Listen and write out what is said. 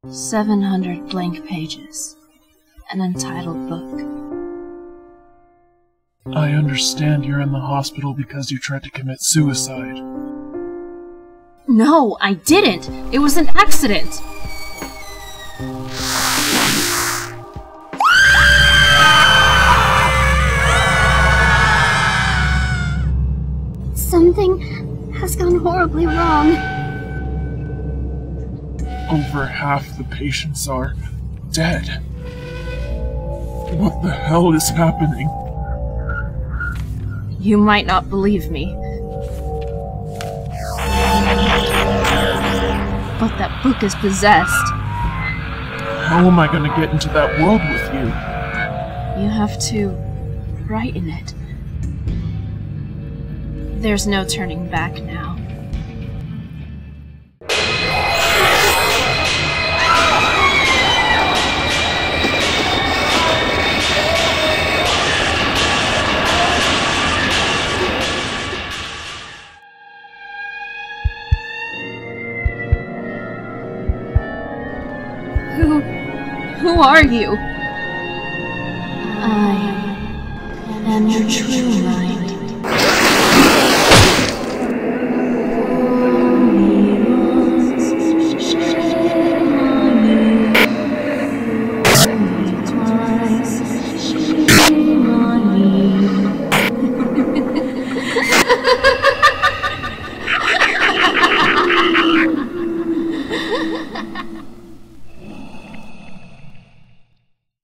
700 blank pages. An untitled book. I understand you're in the hospital because you tried to commit suicide. No, I didn't! It was an accident! Something has gone horribly wrong. Over half the patients are dead. What the hell is happening? You might not believe me. But that book is possessed. How am I gonna get into that world with you? You have to write in it. There's no turning back now. Who are you? I am your true mind.